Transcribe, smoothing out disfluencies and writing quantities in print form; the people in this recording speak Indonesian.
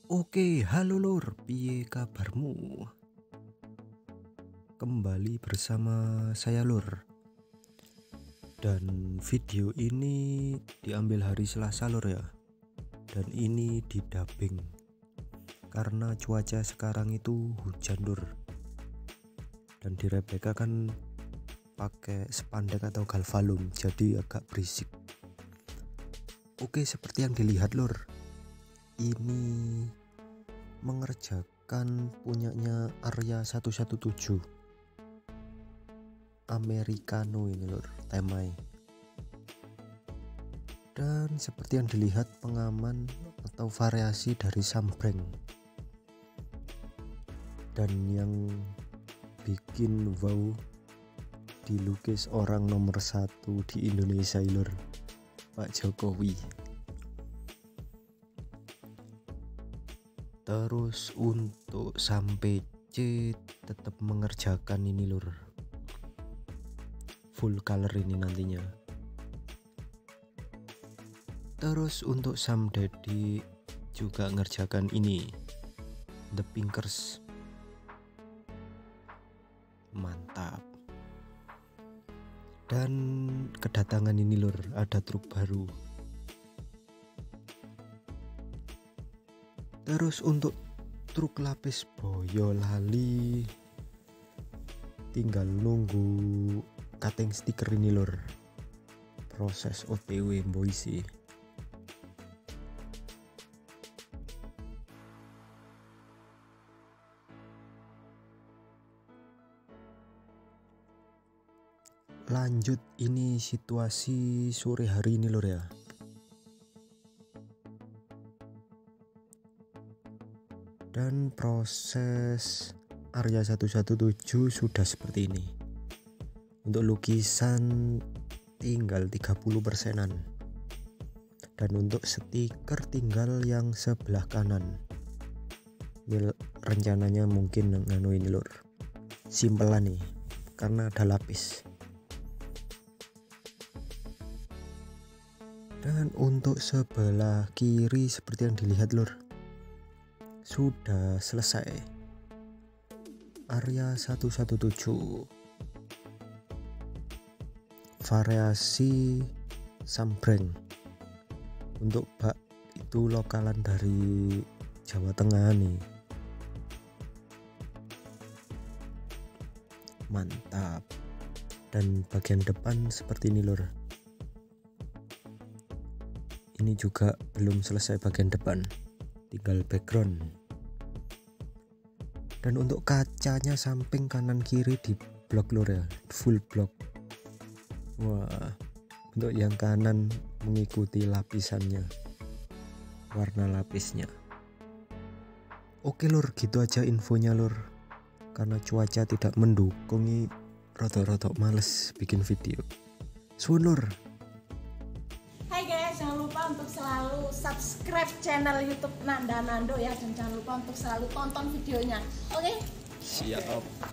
Oke, halo lur, piye kabarmu? Kembali bersama saya lur. Dan video ini diambil hari Selasa lur ya. Dan ini didubbing karena cuaca sekarang itu hujan lur. Dan di Rebecca kan pakai spandek atau galvalum, jadi agak berisik. Oke, seperti yang dilihat lur, ini mengerjakan punyanya Arya 117 Americano ini lur, temai. Dan seperti yang dilihat pengaman atau variasi dari sambreng. Dan yang bikin wow, dilukis orang nomor 1 di Indonesia lur, Pak Jokowi. Terus untuk sampai C tetap mengerjakan ini lur, full color ini nantinya. Terus untuk Sam Daddy juga ngerjakan ini, The Pinkers. Mantap. Dan kedatangan ini lur, ada truk baru. Terus untuk truk lapis Boyolali tinggal nunggu cutting stiker ini lur, proses OTW boisi. Lanjut, ini situasi sore hari ini lur ya. Dan proses Arya 117 sudah seperti ini. Untuk lukisan tinggal 30%-an. Dan untuk stiker tinggal yang sebelah kanan. Ini rencananya mungkin ini lur, simpelan nih, karena ada lapis. Dan untuk sebelah kiri seperti yang dilihat lur, sudah selesai Arya 117 variasi sambreng. Untuk bak itu lokalan dari Jawa Tengah nih. Mantap. Dan bagian depan seperti ini lur. Ini juga belum selesai bagian depan, tinggal background. Dan untuk kacanya samping kanan kiri di blok lur ya, full blok. Wah, untuk yang kanan mengikuti lapisannya, warna lapisnya. Oke lur, gitu aja infonya lur. Karena cuaca tidak mendukung, rotok-rotok males bikin video. Suun lur. Hai guys, jangan lupa untuk selalu subscribe channel YouTube Nanda Nando ya, dan jangan lupa untuk selalu tonton videonya. Oke? Siap.